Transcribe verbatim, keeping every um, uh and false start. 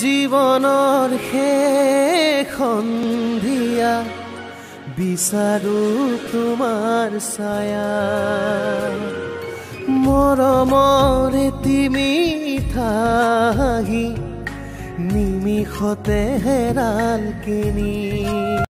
জীৱনৰ শেষ সন্ধিয়া বিচাৰো তোমাৰ ছায়া মৰমৰ তুমি থাহি নিমিষতে হেৰাল কিনি